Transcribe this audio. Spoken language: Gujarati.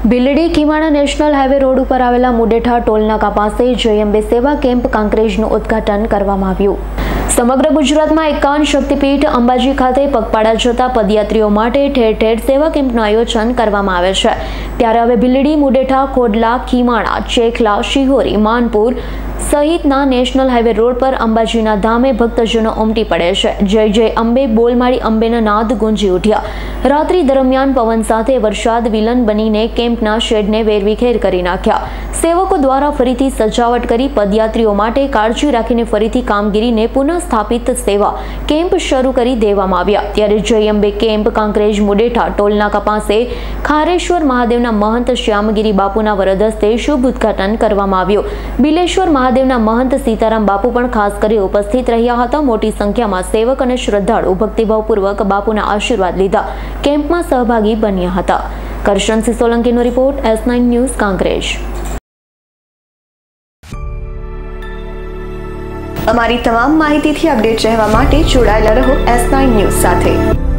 Bhildi Khimana national highway road ઉપર આવેલા મુડેઠા ટોલનાકા પાસે જય અંબે સેવા કેમ્પ કાંકરેજનું ઉદ્ઘાટન કરવામાં આવ્યું। સમગ્ર ગુજરાતમાં 51 શક્તિપીઠ અંબાજી ખાતે પગપાળા જતા પદયાત્રીઓ માટે ઠેર ઠેર સેવા કેમ્પનું આયોજન કરવામાં આવે છે। ત્યારે હવે ભીલડી, મુડેઠા, ખોડલા, ખીમાણા, ચેખલા, શિહોરી, માનપુર સહિતના નેશનલ હાઈવે રોડ પર અંબાજીના ધામે ભક્તજનો ઉમટી પડે છે। જય જય અંબે બોલમાળી અંબેના નાદ ગુંજી ઉઠ્યા। રાત્રિ દરમિયાન પવન સાથે વરસાદ વિલન બનીને કેમ્પના શેડને વેરવિખેર કરી નાખ્યા। સેવકો દ્વારા ફરીથી સજાવટ કરી પદયાત્રીઓ માટે કાળજી રાખીને ફરીથી કામગીરીને પુનઃસ્થાપિત સેવા કેમ્પ શરૂ કરી દેવામાં આવ્યા। ત્યારે જય અંબે કેમ્પ કાંકરેજ મુડેઠા ટોલનાકા પાસે ખારેશ્વર મહાદેવના મહંત શ્યામગીરી બાપુના વરદ હસ્તે શુભ ઉદ્ઘાટન કરવામાં આવ્યું। બિલેશ્વર મહાદેવના મહંત સીતારામ બાપુ પણ ખાસ કરી ઉપસ્થિત રહ્યા હતા। મોટી સંખ્યામાં સેવક અને શ્રદ્ધાળુ ભક્તિભાવપૂર્વક બાપુના આશીર્વાદ લીધા કેમ્પમાં સહભાગી બન્યા હતા। કરશનસિંહ સોલંકીનો રિપોર્ટ, S9 ન્યૂઝ, કાંકરેજ। અમારી તમામ માહિતીથી અપડેટ રહેવા માટે જોડાયેલા રહો S9 ન્યૂઝ સાથે।